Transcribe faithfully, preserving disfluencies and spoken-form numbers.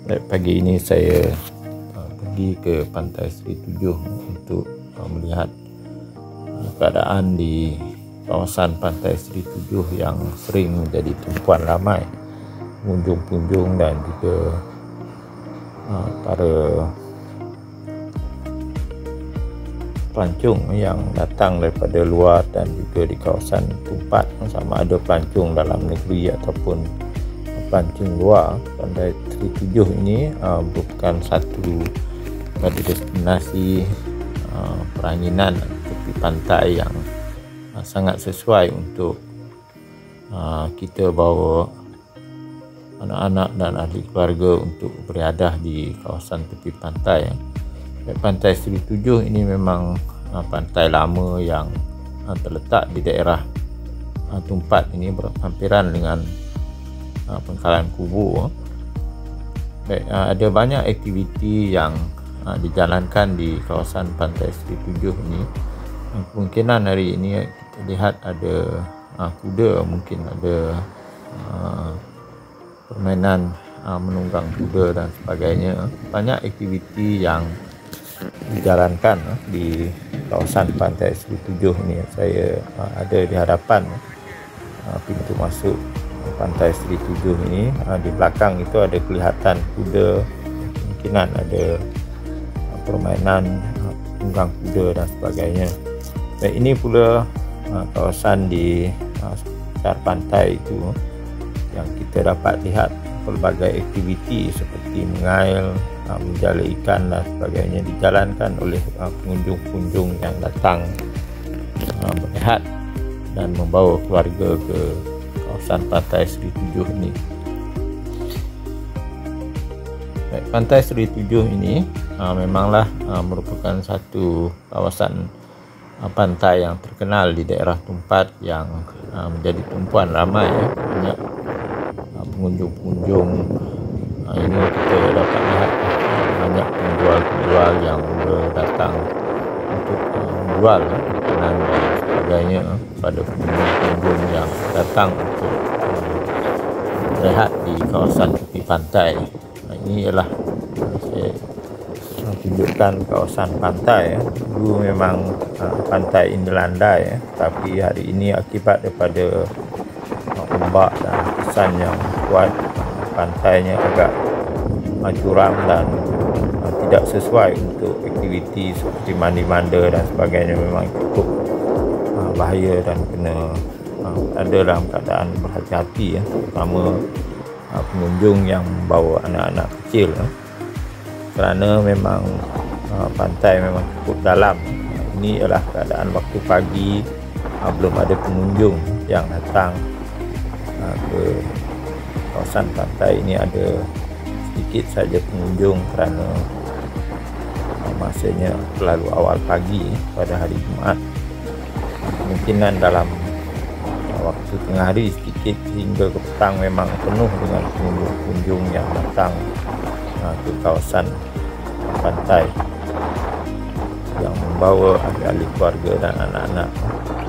Baik, pagi ini saya uh, pergi ke Pantai Seri Tujuh untuk uh, melihat uh, keadaan di kawasan Pantai Seri Tujuh yang sering menjadi tumpuan ramai pengunjung-pengunjung dan juga uh, para pelancong yang datang daripada luar dan juga di kawasan tempat, sama ada pelancong dalam negeri ataupun pelancong luar. Pantai Seri Tujuh ini uh, merupakan satu uh, destinasi uh, peranginan tepi pantai yang uh, sangat sesuai untuk uh, kita bawa anak-anak dan ahli keluarga untuk beriadah di kawasan tepi pantai. Pantai Seri Tujuh ini memang uh, pantai lama yang uh, terletak di daerah uh, Tumpat ini, berhampiran dengan uh, Pangkalan Kubu. Baik, uh, ada banyak aktiviti yang uh, dijalankan di kawasan Pantai Seri Tujuh ini. Uh, kemungkinan hari ini kita lihat ada uh, kuda, mungkin ada uh, permainan uh, menunggang kuda dan sebagainya. Banyak aktiviti yang dijalankan di kawasan Pantai Seri Tujuh ini. Saya uh, ada di hadapan uh, pintu masuk Pantai Seri Tujuh ini. Uh, di belakang itu ada kelihatan kuda, kemungkinan ada uh, permainan uh, tunggang kuda dan sebagainya. Dan ini pula uh, kawasan di uh, sekitar pantai itu yang kita dapat lihat pelbagai aktiviti seperti mengail, menjala ikan dan sebagainya dijalankan oleh pengunjung-pengunjung yang datang uh, berehat dan membawa keluarga ke kawasan Pantai Seri Tujuh ini. Baik, Pantai Seri Tujuh ini uh, memanglah uh, merupakan satu kawasan uh, pantai yang terkenal di daerah Tumpat yang uh, menjadi tumpuan ramai ya. Banyak uh, pengunjung-pengunjung. uh, ini kita dapat lihat banyak penjual-penjual yang datang untuk menjual uh, makanan dan sebagainya uh, pada pengunjung yang datang untuk berehat di kawasan tepi pantai. Nah, ini ialah uh, saya tunjukkan kawasan pantai ya. Dulu memang uh, pantai ini landai ya, tapi hari ini akibat daripada uh, ombak dan kesan yang kuat, uh, pantainya agak uh, curam dan tidak sesuai untuk aktiviti seperti mandi-manda dan sebagainya. Memang cukup uh, bahaya dan kena uh, ada dalam keadaan berhati-hati ya, terutama uh, pengunjung yang membawa anak-anak kecil ya. Kerana memang uh, pantai memang cukup dalam. Uh, ini adalah keadaan waktu pagi, uh, belum ada pengunjung yang datang uh, ke kawasan pantai ini. Ada sedikit saja pengunjung kerana masanya terlalu awal pagi pada hari Jumaat. Kemungkinan dalam waktu tengah hari sedikit hingga ke petang memang penuh dengan pengunjung-pengunjung yang datang ke kawasan pantai yang membawa ahli-ahli keluarga dan anak-anak.